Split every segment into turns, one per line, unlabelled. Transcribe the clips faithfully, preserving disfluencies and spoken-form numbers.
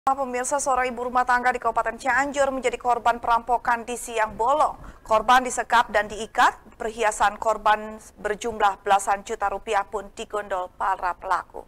Pemirsa, seorang ibu rumah tangga di Kabupaten Cianjur menjadi korban perampokan di siang bolong. Korban disekap dan diikat, perhiasan korban berjumlah belasan juta rupiah pun digondol para pelaku.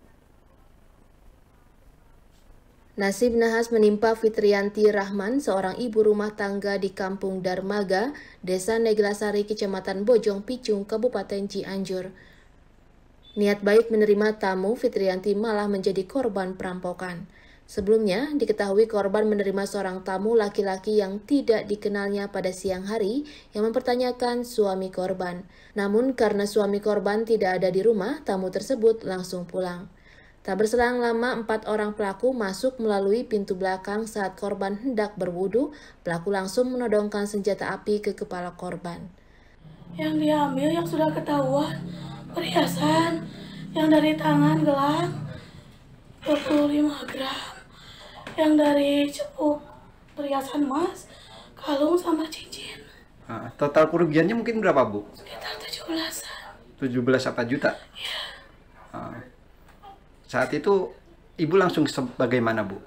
Nasib nahas menimpa Fitriyanti Rahman, seorang ibu rumah tangga di Kampung Darmaga, Desa Neglasari, Kecamatan Bojong Picung, Kabupaten Cianjur. Niat baik menerima tamu, Fitriyanti malah menjadi korban perampokan. Sebelumnya, diketahui korban menerima seorang tamu laki-laki yang tidak dikenalnya pada siang hari yang mempertanyakan suami korban. Namun karena suami korban tidak ada di rumah, tamu tersebut langsung pulang. Tak berselang lama, empat orang pelaku masuk melalui pintu belakang. Saat korban hendak berwudu, pelaku langsung menodongkan senjata api ke kepala korban.
Yang diambil yang sudah ketahuan, perhiasan yang dari tangan gelang dua puluh lima gram. Yang dari cepuk perhiasan emas, kalung sama cincin.
Nah, total kerugiannya mungkin berapa, Bu?
Sekitar tujuh belasan.
tujuh belas apa juta?
Iya.
Nah, saat itu Ibu langsung bagaimana, Bu?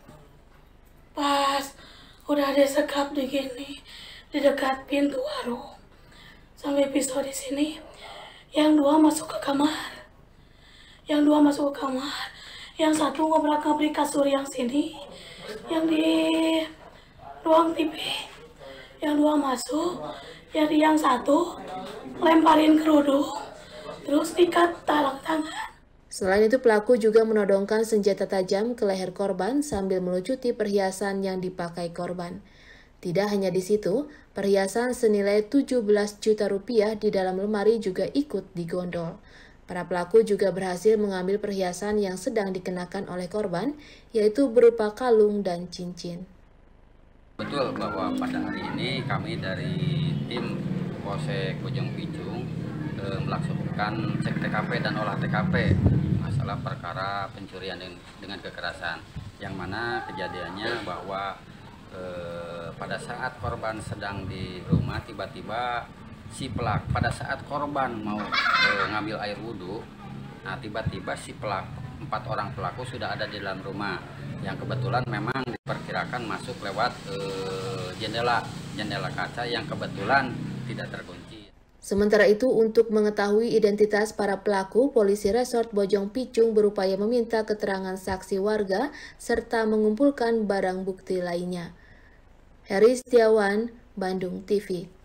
Pas udah disekap di gini, di dekat pintu warung, sampai pisau di sini, yang dua masuk ke kamar. Yang dua masuk ke kamar, yang satu ngobrak-ngabrik kasur yang sini, yang di ruang T V, yang dua masuk, jadi yang satu lemparin kerudung, terus ikat talang tangan.
Selain itu, pelaku juga menodongkan senjata tajam ke leher korban sambil melucuti perhiasan yang dipakai korban. Tidak hanya di situ, perhiasan senilai tujuh belas juta rupiah di dalam lemari juga ikut digondol. Para pelaku juga berhasil mengambil perhiasan yang sedang dikenakan oleh korban, yaitu berupa kalung dan cincin.
Betul bahwa pada hari ini kami dari tim Polsek Bojong Picung eh, melaksanakan cek T K P dan olah T K P masalah perkara pencurian dengan kekerasan, yang mana kejadiannya bahwa eh, pada saat korban sedang di rumah, tiba-tiba si pelaku pada saat korban mau e, ngambil air wudhu, nah tiba-tiba si pelaku, empat orang pelaku sudah ada di dalam rumah, yang kebetulan memang diperkirakan masuk lewat e, jendela jendela kaca yang kebetulan tidak terkunci.
Sementara itu, untuk mengetahui identitas para pelaku, polisi Resort Bojong Picung berupaya meminta keterangan saksi warga serta mengumpulkan barang bukti lainnya. Heri Setiawan, Bandung T V.